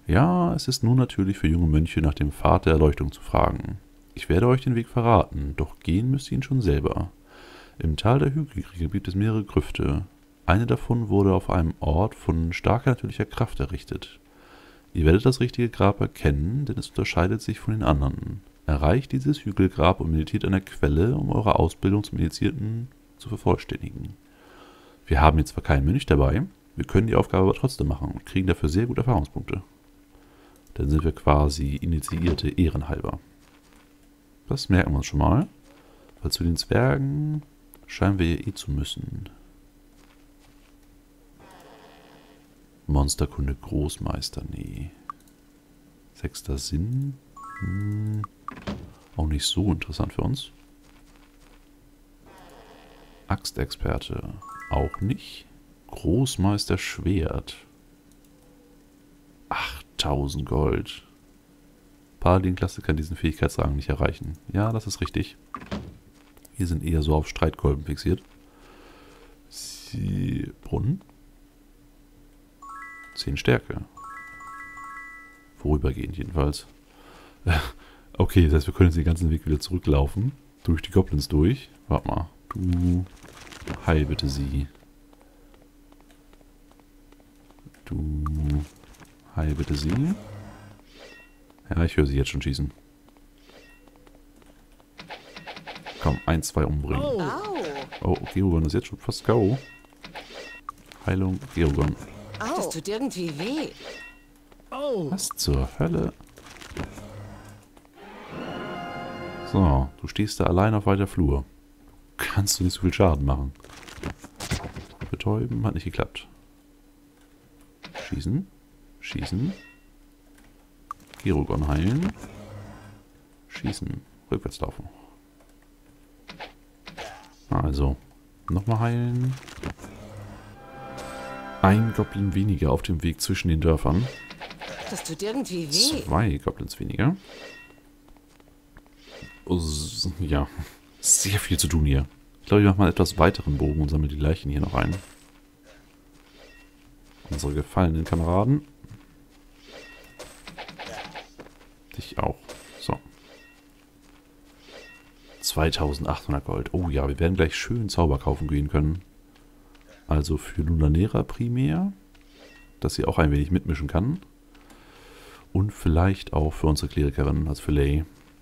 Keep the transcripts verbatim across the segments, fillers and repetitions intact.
Ja, es ist nun natürlich für junge Mönche nach dem Pfad der Erleuchtung zu fragen. Ich werde euch den Weg verraten, doch gehen müsst ihr ihn schon selber. Im Tal der Hügelkriege gibt es mehrere Grüfte. Eine davon wurde auf einem Ort von starker natürlicher Kraft errichtet. Ihr werdet das richtige Grab erkennen, denn es unterscheidet sich von den anderen. Erreicht dieses Hügelgrab und meditiert an der Quelle, um eure Ausbildung zum Initiierten zu vervollständigen. Wir haben jetzt zwar keinen Mönch dabei, wir können die Aufgabe aber trotzdem machen und kriegen dafür sehr gute Erfahrungspunkte. Dann sind wir quasi Initiierte ehrenhalber. Das merken wir uns schon mal, weil zu den Zwergen scheinen wir ja eh zu müssen. Monsterkunde Großmeister, nee. Sechster Sinn, hm, auch nicht so interessant für uns. Axtexperte, auch nicht. Großmeister Schwert. achttausend Gold. Paladin-Klasse kann diesen Fähigkeitsrang nicht erreichen. Ja, das ist richtig. Wir sind eher so auf Streitkolben fixiert. Sie Brunnen. zehn Stärke. Vorübergehend jedenfalls. Okay, das heißt, wir können jetzt den ganzen Weg wieder zurücklaufen. Durch die Goblins durch. Warte mal. Du heil bitte sie. Du heil bitte sie. Ja, ich höre sie jetzt schon schießen. Komm, ein, zwei umbringen. Oh, Geogon ist jetzt schon fast K O. Heilung, Geogon. Das tut irgendwie weh. Was zur Hölle? So, du stehst da allein auf weiter Flur. Kannst du nicht so viel Schaden machen. Betäuben hat nicht geklappt. Schießen. Schießen. Geogon heilen. Schießen. Rückwärts laufen. Also, nochmal heilen. Ein Goblin weniger auf dem Weg zwischen den Dörfern. Das tut irgendwie weh. Zwei Goblins weniger. Oh, ja, sehr viel zu tun hier. Ich glaube, ich mache mal einen etwas weiteren Bogen und sammle die Leichen hier noch ein. Unsere gefallenen Kameraden. Dich auch. So. zweitausendachthundert Gold. Oh ja, wir werden gleich schön Zauber kaufen gehen können. Also für Lunanera primär, dass sie auch ein wenig mitmischen kann. Und vielleicht auch für unsere Klerikerin, also für Lay.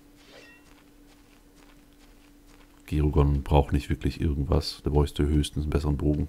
Geogon braucht nicht wirklich irgendwas. Der bräuchte höchstens einen besseren Bogen.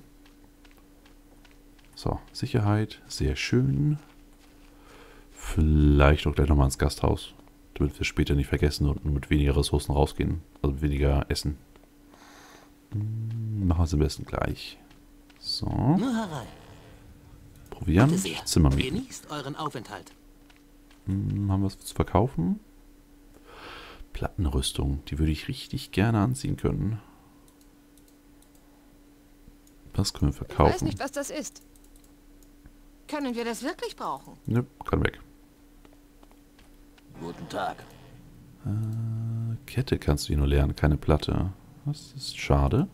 So, Sicherheit, sehr schön. Vielleicht auch gleich nochmal ins Gasthaus, damit wir es später nicht vergessen und mit weniger Ressourcen rausgehen. Also mit weniger Essen. Machen wir es am besten gleich. So. Proviant, Zimmer mieten. Genießt euren Aufenthalt. Hm, haben wir was zu verkaufen? Plattenrüstung, die würde ich richtig gerne anziehen können. Was können wir verkaufen? Ich weiß nicht, was das ist. Können wir das wirklich brauchen? Ne, kann weg. Guten Tag. Äh, Kette kannst du hier nur lernen, keine Platte. Das ist schade.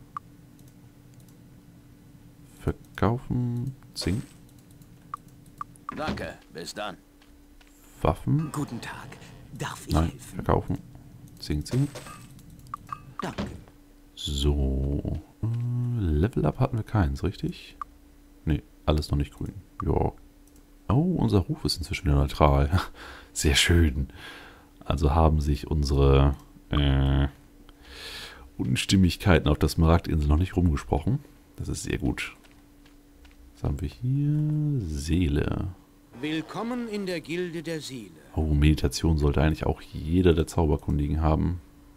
Verkaufen, Zink. Danke, bis dann. Waffen. Guten Tag. Darf ich Nein, helfen? verkaufen. Zink, Zink. Danke. So. Äh, Level Up hatten wir keins, richtig? Nee, alles noch nicht grün. Ja. Oh, unser Ruf ist inzwischen wieder neutral. Sehr schön. Also haben sich unsere äh, Unstimmigkeiten auf der Smaragdinsel noch nicht rumgesprochen. Das ist sehr gut. Was haben wir hier? Seele. Willkommen in der Gilde der Seele. Oh, Meditation sollte eigentlich auch jeder der Zauberkundigen haben.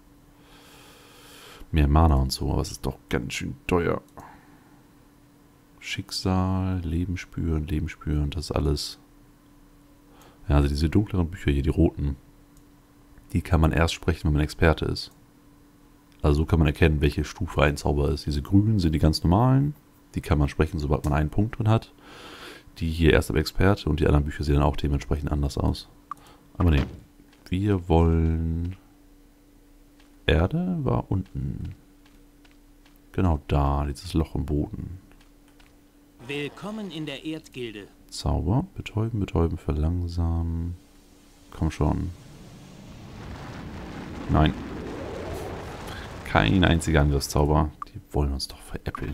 Mehr Mana und so, aber es ist doch ganz schön teuer. Schicksal, Leben spüren, Leben spüren, das ist alles. Ja, also diese dunkleren Bücher hier, die roten, die kann man erst sprechen, wenn man Experte ist. Also so kann man erkennen, welche Stufe ein Zauber ist. Diese grünen sind die ganz normalen, die kann man sprechen, sobald man einen Punkt drin hat. Die hier erst ab Experte und die anderen Bücher sehen dann auch dementsprechend anders aus. Aber ne, wir wollen... Erde war unten. Genau da, dieses Loch im Boden. Willkommen in der Erdgilde. Zauber. Betäuben, betäuben, verlangsamen. Komm schon. Nein. Kein einziger Angriffszauber. Die wollen uns doch veräppeln.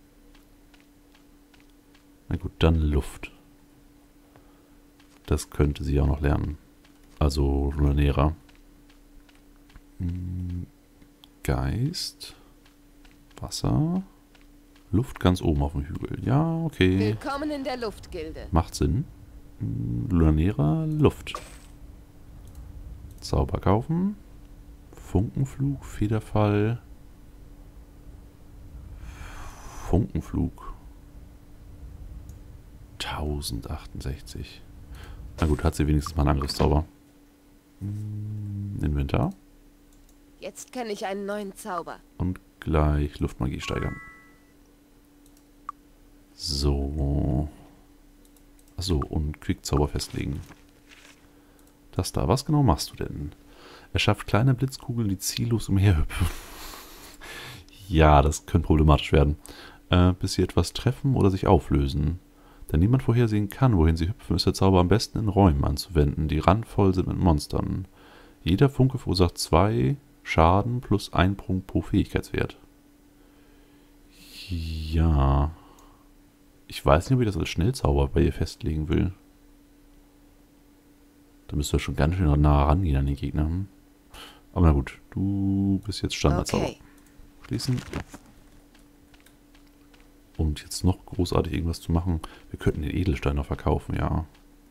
Na gut, dann Luft. Das könnte sie auch noch lernen. Also Rulanera. Geist. Wasser. Luft ganz oben auf dem Hügel. Ja, okay. Willkommen in der Luftgilde. Macht Sinn. Rulanera, Luft. Zauber kaufen. Funkenflug, Federfall. Funkenflug. tausendsachtundsechzig. Na gut, hat sie wenigstens mal einen Angriffszauber. Inventar. Jetzt kenne ich einen neuen Zauber. Und gleich Luftmagie steigern. So. Achso, und Quickzauber festlegen. Das da. Was genau machst du denn? Er schafft kleine Blitzkugeln, die ziellos umherhüpfen. Ja, das könnte problematisch werden. Äh, bis sie etwas treffen oder sich auflösen. Da niemand vorhersehen kann, wohin sie hüpfen, ist der Zauber am besten in Räumen anzuwenden, die randvoll sind mit Monstern. Jeder Funke verursacht zwei Schaden plus ein Punkt pro Fähigkeitswert. Ja. Ich weiß nicht, ob ich das als Schnellzauber bei ihr festlegen will. Da müsst ihr schon ganz schön nah rangehen an den Gegner. Aber na gut, du bist jetzt Standardzauber. Okay. Schließen. Und jetzt noch großartig irgendwas zu machen. Wir könnten den Edelstein noch verkaufen, ja.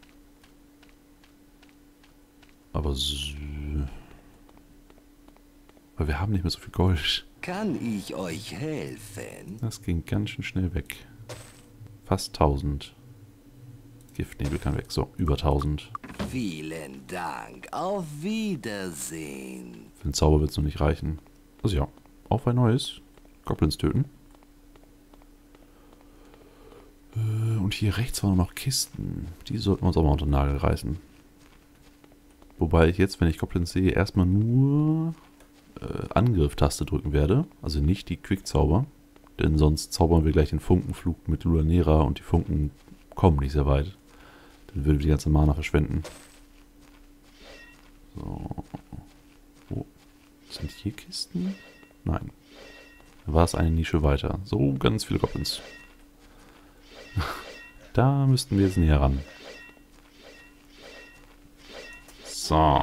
Aber so... Weil wir haben nicht mehr so viel Gold. Kann ich euch helfen? Das ging ganz schön schnell weg. Fast tausend. Giftnebel kann weg. So, über tausend. Vielen Dank. Auf Wiedersehen. Für den Zauber wird es noch nicht reichen. Also ja, auf ein neues. Goblins töten. Und hier rechts waren noch Kisten. Die sollten wir uns auch mal unter den Nagel reißen. Wobei ich jetzt, wenn ich Goblins sehe, erstmal nur äh, Angriff-Taste drücken werde. Also nicht die Quickzauber. Denn sonst zaubern wir gleich den Funkenflug mit Rulanera und die Funken kommen nicht sehr weit. Dann würde die ganze Mana verschwenden. So. Wo sind hier Kisten? Nein. Da war es eine Nische weiter. So, ganz viele Goblins. Da müssten wir jetzt näher ran. So.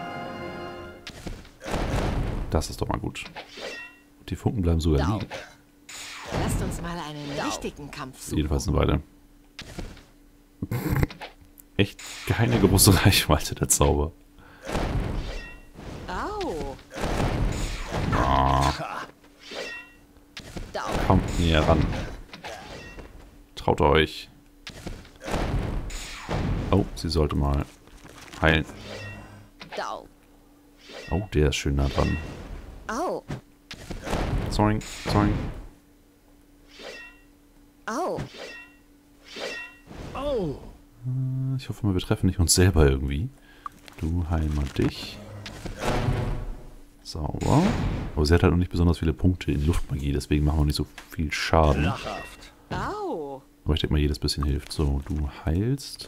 Das ist doch mal gut. Die Funken bleiben sogar Dau. liegen. Lasst uns mal einen richtigen Kampf suchen. Jedenfalls eine Weile. Echt keine große Reichweite, der Zauber. Au. Ah, Dau. kommt näher ran. Traut euch. Oh, sie sollte mal heilen. Dau. Oh, der ist schön nah dran. Au. Zoing, zoing. Au. Oh! Ich hoffe mal, wir treffen nicht uns selber irgendwie. Du heil mal dich. Sauber. Aber sie hat halt noch nicht besonders viele Punkte in Luftmagie, deswegen machen wir nicht so viel Schaden. Lachhaft. Au. Aber ich denke mal, jedes bisschen hilft. So, du heilst.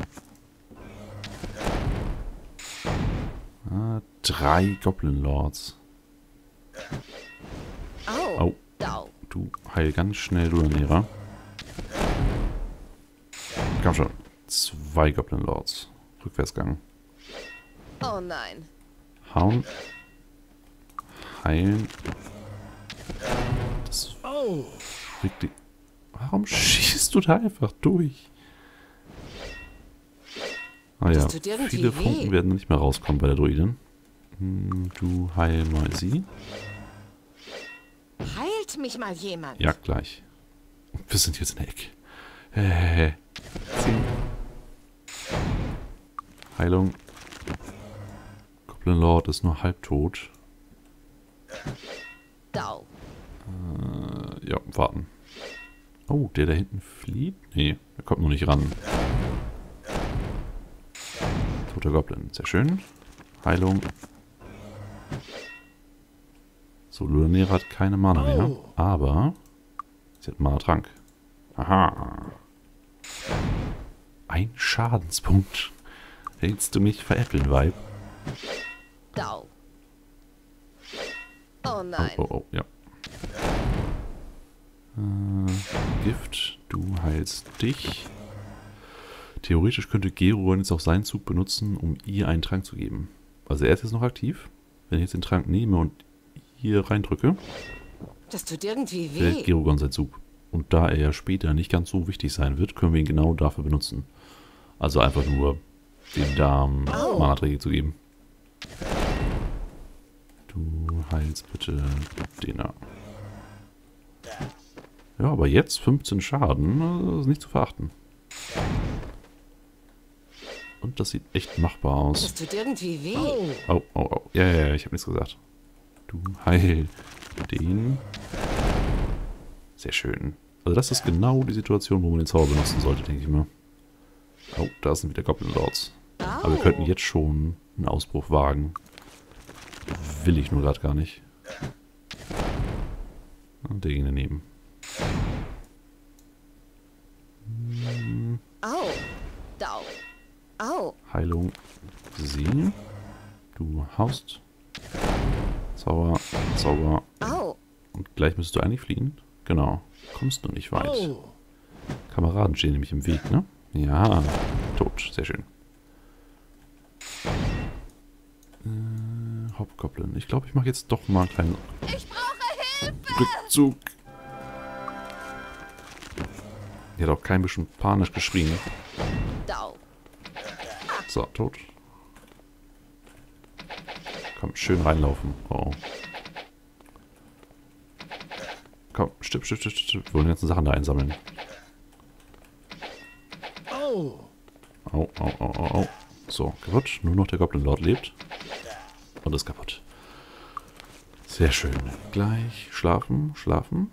Ah, drei Goblin Lords. Au. Oh, Dau. du heil ganz schnell, du Ernährer. Komm schon. Zwei Goblin Lords. Rückwärtsgang. Oh nein. Hauen. Heilen. Das Oh! regt die... Warum schießt du da einfach durch? Ah ja, Das tut irgendwie viele weh. Funken werden nicht mehr rauskommen bei der Druidin. Hm, du heil mal sie. Heilt mich mal jemand. Ja, gleich. Wir sind jetzt in der Ecke. Äh, ziehen. Heilung. Goblin Lord ist nur halbtot. Dau. Äh, ja, warten. Oh, der da hinten flieht? Nee, der kommt noch nicht ran. Toter Goblin, sehr schön. Heilung. So, Rulanera hat keine Mana mehr. Aber sie hat Mana-Trank. Aha. Ein Schadenspunkt. Willst du mich veräppeln, Weib? Dau. Oh Oh, nein. oh, oh, ja. Äh, Gift, du heilst dich. Theoretisch könnte Geruon jetzt auch seinen Zug benutzen, um ihr einen Trank zu geben. Also er ist jetzt noch aktiv. Wenn ich jetzt den Trank nehme und hier reindrücke, Das tut irgendwie fällt weh. Geruon sein Zug. Und da er ja später nicht ganz so wichtig sein wird, können wir ihn genau dafür benutzen. Also einfach nur den Darm Au. Mana-Träge zu geben. Du heilst bitte den da. Ja, aber jetzt fünfzehn Schaden, das ist nicht zu verachten. Und das sieht echt machbar aus. Das tut irgendwie weh. Oh, oh, oh. Ja, ja, ja, ich habe nichts gesagt. Du heil den. Sehr schön. Also das ist genau die Situation, wo man den Zauber benutzen sollte, denke ich mal. Oh, da sind wieder Goblin Lords. Aber wir könnten jetzt schon einen Ausbruch wagen. Will ich nur gerade gar nicht. Und der ging daneben. Au. Dau. Au. Heilung. Sie. Du haust. Zauber. Zauber. Au. Und gleich müsstest du eigentlich fliehen. Genau. Kommst du nicht weit. Kameraden stehen nämlich im Weg, ne? Ja. Tot. Sehr schön. Äh, Hobgoblin. Ich glaube, ich mache jetzt doch mal einen kleinen Ich brauche Hilfe. Rückzug. Die hat auch kein bisschen panisch geschrien. Dau. So, tot. Komm, schön reinlaufen. Oh. Komm, stipp, stipp, stipp, stipp. Wir wollen die ganzen Sachen da einsammeln. Au, au, au, au, au. So, kaputt. Nur noch der Goblin Lord lebt. Und ist kaputt. Sehr schön. Gleich schlafen, schlafen.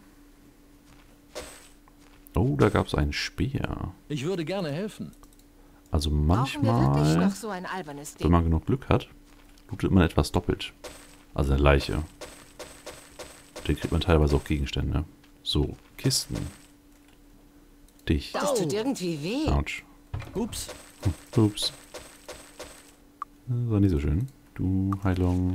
Oh, da gab es einen Speer. Ich würde gerne helfen. Also Brauchen wir wirklich manchmal, noch so ein albernes wenn Ding? man genug Glück hat, lootet man etwas doppelt. Also eine Leiche. Den kriegt man teilweise auch Gegenstände. So, Kisten. Dich. Das tut irgendwie weh. Autsch. Ups. Ups. Das war nicht so schön. Du, Heilung.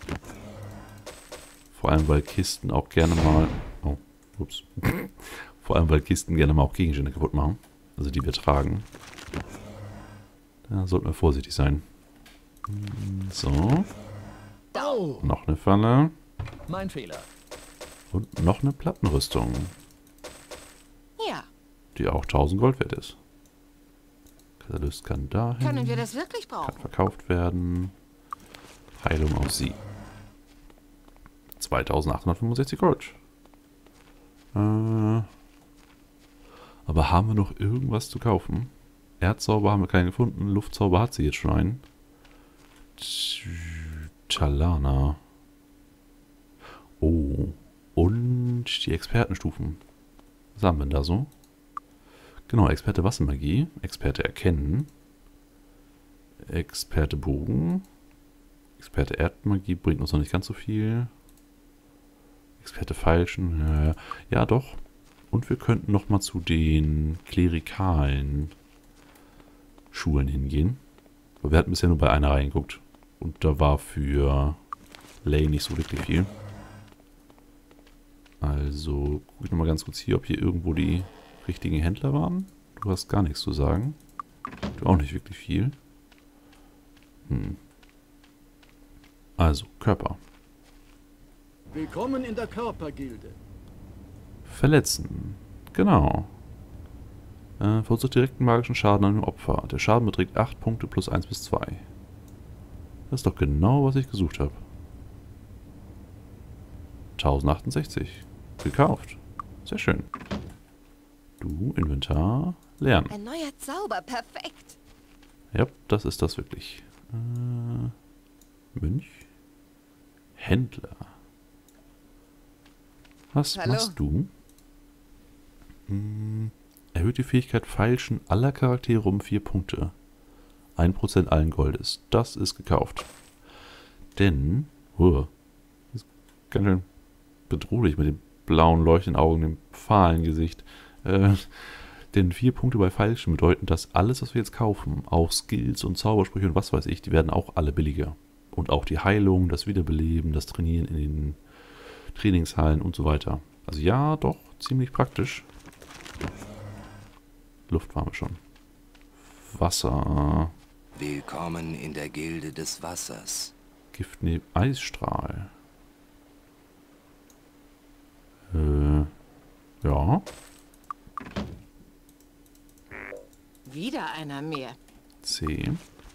Vor allem, weil Kisten auch gerne mal... Oh, ups. Vor allem, weil Kisten gerne mal auch Gegenstände kaputt machen. Also die wir tragen. Da sollten wir vorsichtig sein. So. Dau. Noch eine Falle. Mein Fehler. Und noch eine Plattenrüstung, Ja. die auch tausend Gold wert ist. Katalyst kann dahin. Können wir das wirklich Kann brauchen? verkauft werden. Heilung auf sie. zweitausendachthundertfünfundsechzig Gold. Äh, aber haben wir noch irgendwas zu kaufen? Erdzauber haben wir keinen gefunden. Luftzauber hat sie jetzt schon einen. Chalana. Oh. Und die Expertenstufen. Was haben wir denn da so? Genau, Experte Wassermagie. Experte Erkennen. Experte Bogen. Experte Erdmagie bringt uns noch nicht ganz so viel. Experte Feilschen. Ja, ja, doch. Und wir könnten noch mal zu den klerikalen Schulen hingehen. Aber wir hatten bisher nur bei einer reingeguckt. Und da war für Lay nicht so wirklich viel. Also gucke ich nochmal ganz kurz hier, ob hier irgendwo die richtigen Händler waren. Du hast gar nichts zu sagen. Du auch nicht wirklich viel. Hm. Also, Körper. Willkommen in der Körpergilde. Verletzen. Genau. Äh, verursacht direkten magischen Schaden an dem Opfer. Der Schaden beträgt acht Punkte plus eins bis zwei. Das ist doch genau, was ich gesucht habe. tausendachtundsechzig. Gekauft. Sehr schön. Du, Inventar, lernen. Ein neuer Zauber, perfekt. Ja, das ist das wirklich. Äh, Mönch? Händler. Was Hallo. machst du? Hm, erhöht die Fähigkeit Feilschen aller Charaktere um vier Punkte. ein Prozent allen Goldes. Das ist gekauft. Denn, oh, das ist ganz schön bedrohlich mit den blauen leuchtenden Augen, dem fahlen Gesicht. Äh, denn vier Punkte bei Feilschen bedeuten, dass alles, was wir jetzt kaufen, auch Skills und Zaubersprüche und was weiß ich, die werden auch alle billiger. Und auch die Heilung, das Wiederbeleben, das Trainieren in den Trainingshallen und so weiter. Also ja, doch, ziemlich praktisch. Luft waren wir schon. Wasser. Willkommen in der Gilde des Wassers. Giftnebel, Eisstrahl. Äh, ja. Wieder einer mehr. C.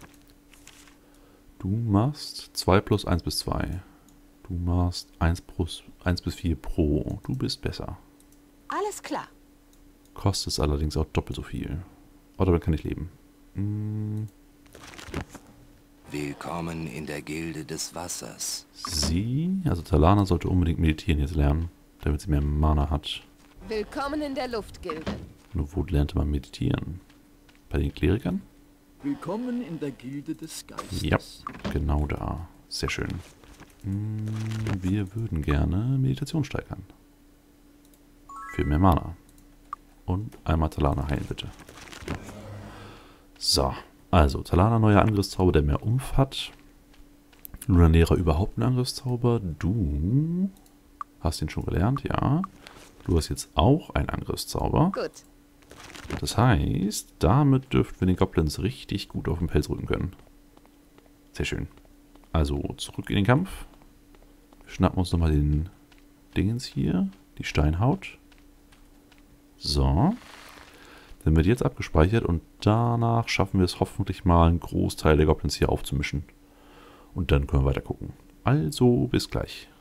Du machst zwei plus eins bis zwei. Du machst eins plus eins bis vier pro. Du bist besser. Alles klar. Kostet allerdings auch doppelt so viel. Oh, damit kann ich leben. Hm. Willkommen in der Gilde des Wassers. Sie, also Talana, sollte unbedingt meditieren jetzt lernen, damit sie mehr Mana hat. Willkommen in der Luftgilde. Nur wo lernte man meditieren? Bei den Klerikern? Willkommen in der Gilde des Geistes. Ja, genau da. Sehr schön. Hm, wir würden gerne Meditation steigern. Für mehr Mana. Und einmal Talana heilen, bitte. So, also Talana neuer Angriffszauber, der mehr Umf hat. Lunanera überhaupt ein Angriffszauber. Du hast ihn schon gelernt, ja. Du hast jetzt auch einen Angriffszauber. Gut. Das heißt, damit dürften wir den Goblins richtig gut auf den Pelz rücken können. Sehr schön. Also zurück in den Kampf. Schnappen uns nochmal den Dingens hier. Die Steinhaut. So. Dann wird jetzt abgespeichert und danach schaffen wir es hoffentlich mal, einen Großteil der Goblins hier aufzumischen. Und dann können wir weiter gucken. Also, bis gleich.